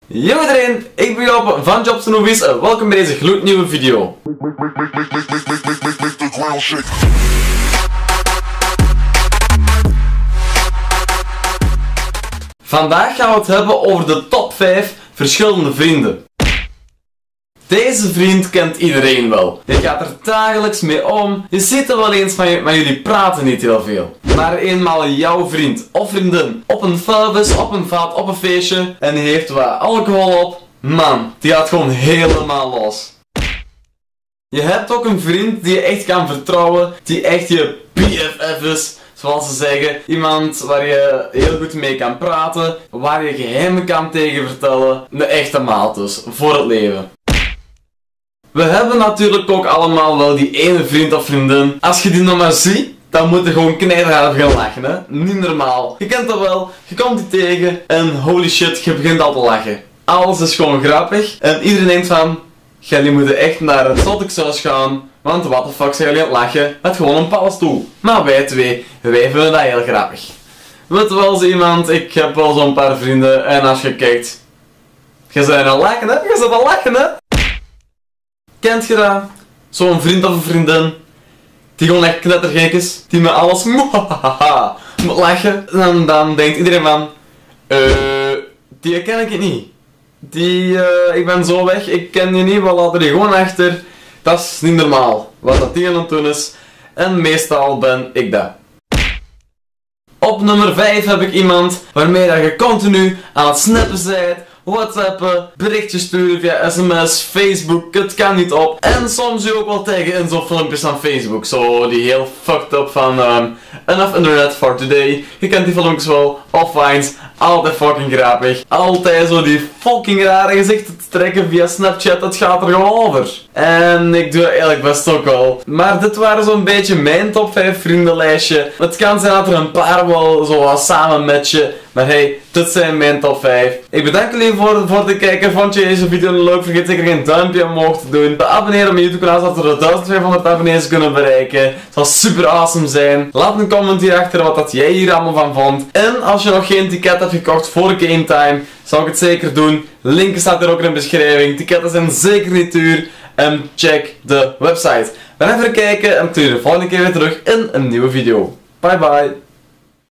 Yo iedereen, ik ben Joop van Jobs & Movies en welkom bij deze gloednieuwe video. Vandaag gaan we het hebben over de top 5 verschillende vrienden. Deze vriend kent iedereen wel. Je gaat er dagelijks mee om. Je ziet er wel eens, maar jullie praten niet heel veel. Maar eenmaal jouw vriend of vriendin op een vuilbus, op een vat, op een feestje en die heeft wat alcohol op, man, die gaat gewoon helemaal los. Je hebt ook een vriend die je echt kan vertrouwen, die echt je BFF is, zoals ze zeggen. Iemand waar je heel goed mee kan praten, waar je geheimen kan tegen vertellen. De echte maat dus, voor het leven. We hebben natuurlijk ook allemaal wel die ene vriend of vriendin. Als je die nog maar ziet, dan moet je gewoon knijterhard gaan lachen, hè. Niet normaal. Je kent dat wel, je komt die tegen en holy shit, je begint al te lachen. Alles is gewoon grappig en iedereen denkt van, jullie moeten echt naar het zotteksaus gaan, want what the fuck zijn jullie aan het lachen met gewoon een paddenstoel. Maar wij twee, wij vinden dat heel grappig. Weet wel eens iemand, ik heb wel zo'n paar vrienden en als je kijkt, je bent aan het lachen, hè. Je bent aan het lachen, hè. Kent je dat? Zo'n vriend of een vriendin die gewoon echt knettergek is, die met alles moet lachen. En dan denkt iedereen van, die ken ik niet. Ik ben zo weg, ik ken die niet, we laten die gewoon achter. Dat is niet normaal, wat dat die aan het doen is. En meestal ben ik dat. Op nummer 5 heb ik iemand waarmee dat je continu aan het snappen bent, whatsappen, berichtjes sturen via sms, Facebook, het kan niet op. En soms je ook wel tegen in zo'n filmpjes van Facebook, zo die heel fucked up van Enough Internet for Today. Je kent die filmpjes wel, offlines, altijd fucking grappig. Altijd zo die fucking rare gezichten te trekken via Snapchat, het gaat er gewoon over. En ik doe dat eigenlijk best ook wel. Maar dit waren zo'n beetje mijn top 5 vriendenlijstje. Het kan zijn dat er een paar wel zo wat samen matchen. Maar hey, dit zijn mijn top 5. Ik bedank jullie voor het kijken. Vond je deze video leuk? Vergeet zeker geen duimpje omhoog te doen. Te abonneren op mijn YouTube kanaal zodat we de 1500 abonnees kunnen bereiken. Het zal super awesome zijn. Laat een comment hierachter wat dat jij hier allemaal van vond. En als je nog geen ticket hebt gekocht voor Game Time, zou ik het zeker doen. Link staat er ook in de beschrijving. Ticketten zijn zeker niet duur. En check de website. Bedankt voor het kijken en tot de volgende keer weer terug in een nieuwe video. Bye bye.